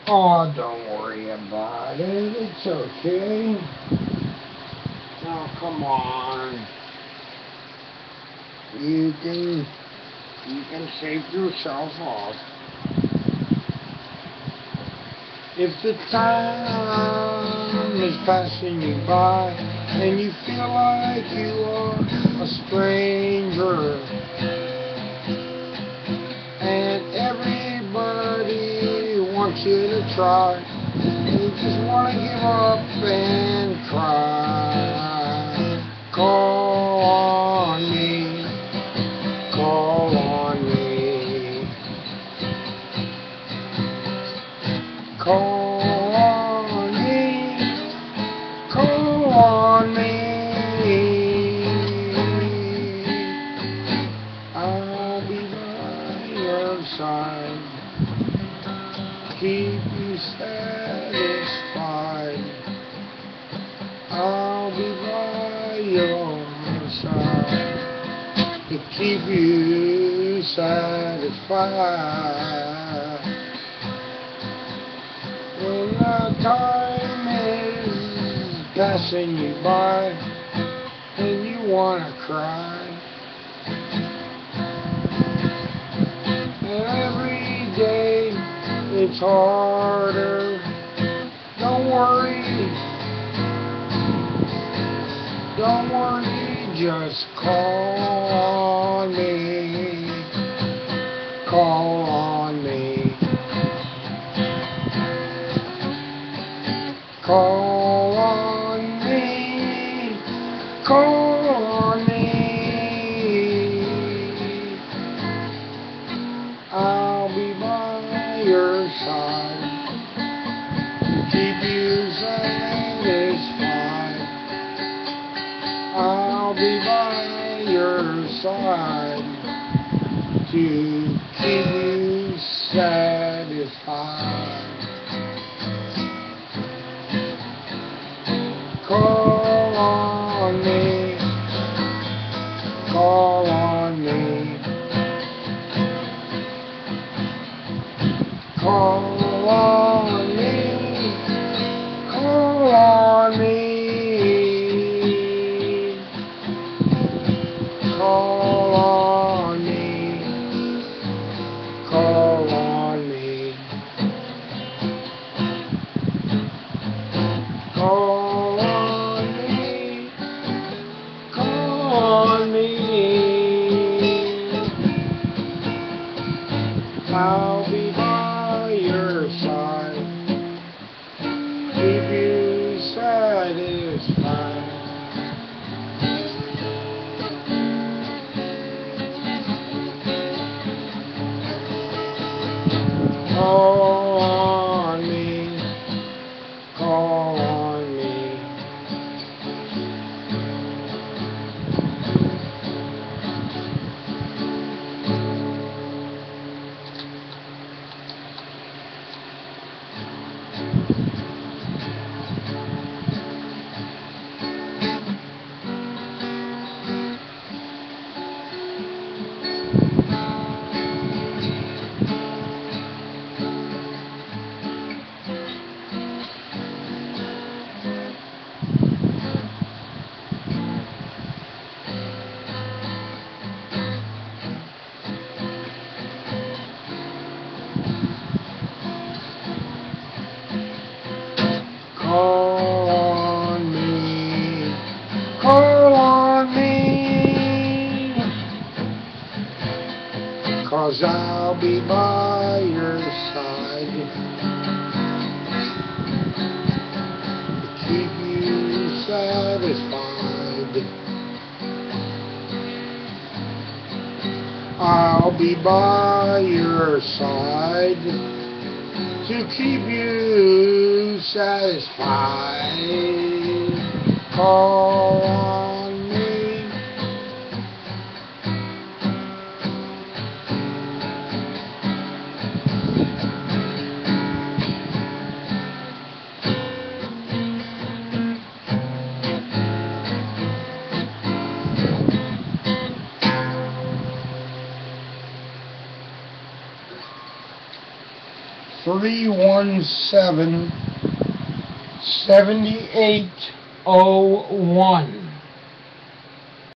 Oh, don't worry about it. It's okay. Now, come on. You can you can shake yourself off. If the time is passing you by and you feel like you are a stranger and everybody wants you to try, you just want to give up and cry, call on me, call on me, call on me, call on me. I'll be by your side, keep you satisfied. I'll be by your side to keep you satisfied. When the time is passing you by and you wanna cry, and every day it's harder, don't worry, don't worry, just call on me, call on me, call on me, call on me. I'll be by your side, keep you satisfied. I'll be by your side to keep you satisfied. Call on me, call on me, call on me, call on me, call on me, call on me, call on me, call on me. I'll be by your side, keep you satisfied. Call on me, call on me. Call on me, call on me, 'cause I'll be by your side to keep you satisfied. I'll be by your side to keep you satisfied. Call on me, 317-7801.